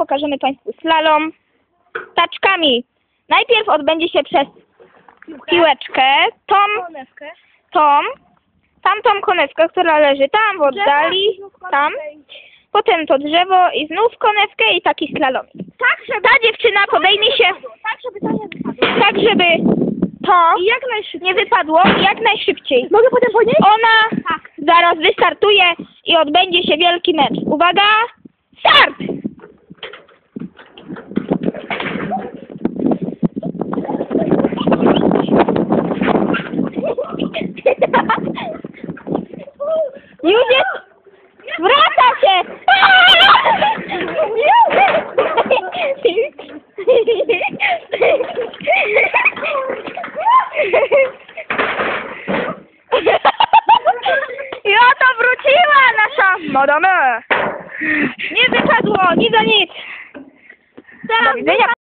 pokażemy Państwu slalom taczkami. Najpierw odbędzie się przez piłeczkę, tamtą konewkę, która leży tam w oddali, tam, potem to drzewo i znów konewkę i taki slalom. Ta dziewczyna podejmie się tak, żeby to nie wypadło jak najszybciej. Mogę potem podnieść? Ona zaraz wystartuje i odbędzie się wielki mecz. Uwaga, start! Już jest! Wraca się! I oto wróciła nasza madame! Nie wypadło, nic za nic! Do widzenia!